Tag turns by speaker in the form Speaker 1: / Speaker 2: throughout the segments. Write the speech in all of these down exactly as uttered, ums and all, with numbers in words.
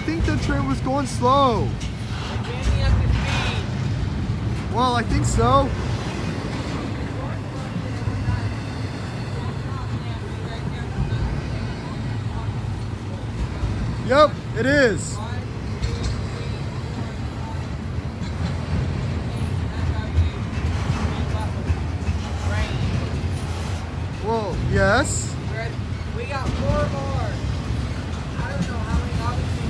Speaker 1: think the train was going slow.
Speaker 2: Jamming up the speed.
Speaker 1: Well, I think so. Yep, it is. Well, yes.
Speaker 2: We got four more. I don't know how many obviously.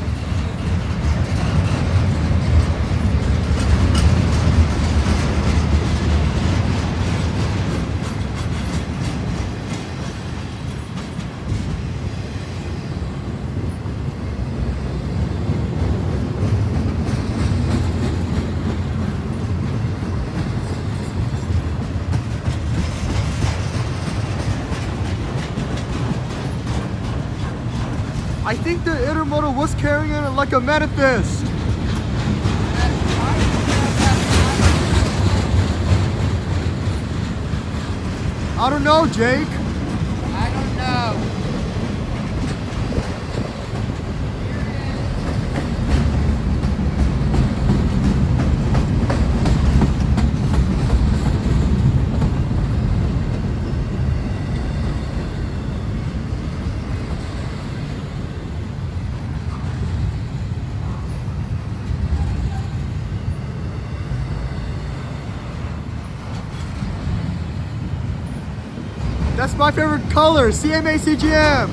Speaker 1: I think the intermodal was carrying it like a manifest. I don't know, Jake.
Speaker 2: I don't know.
Speaker 1: That's my favorite color, C M A C G M.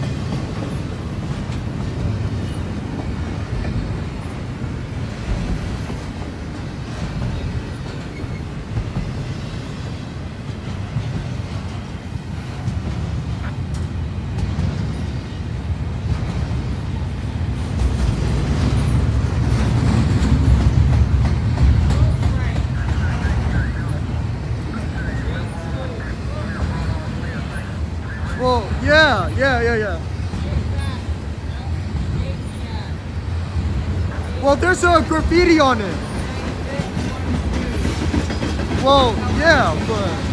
Speaker 1: Well, yeah, yeah, yeah, yeah. Well, there's a graffiti on it. Well, yeah, but...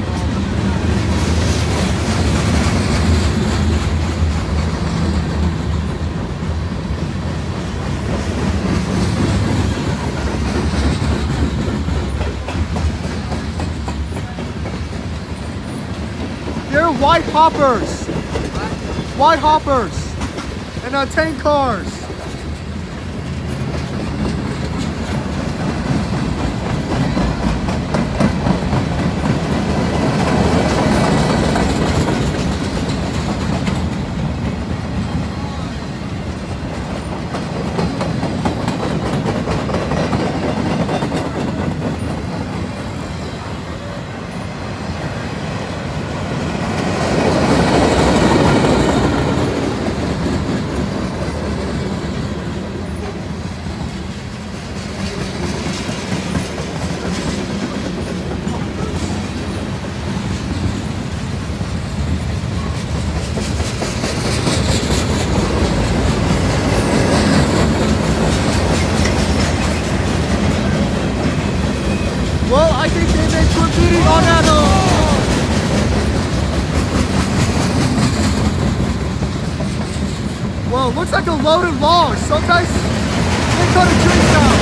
Speaker 1: They're white hoppers. White hoppers. And uh, tank cars. Well, I think they made graffiti on that. Uh... Well, it looks like a loaded log. Sometimes they cut a tree down.